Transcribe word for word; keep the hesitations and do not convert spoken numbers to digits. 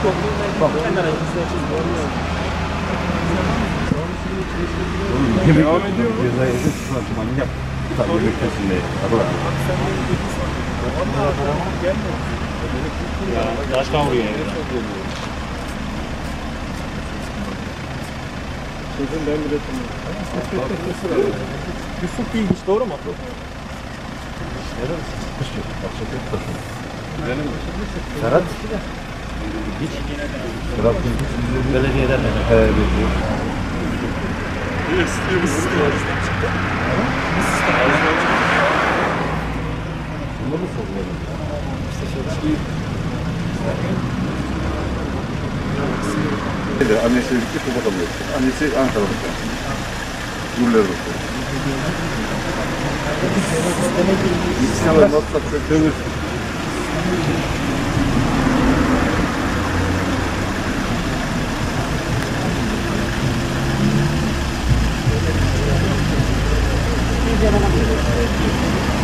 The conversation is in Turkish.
Bak. Devam ediyor mu? Cezayı edip tutmanı yap. Tabii beklesin diye. Yaş kavuruyor yani. Sözün ben bile tanıyorum. Yusuf Bilgiç doğru mu? Serhat? Hiç. Serhat Bilgiç. Belediyeden mi? He, belediye. İstiyoruz. Bunu mu soruyorum? Annesi birlikte Kuba kalıyor. Annesi Ankara'da. Gürler doktor. İnşallah nasıl kötümüz. Bir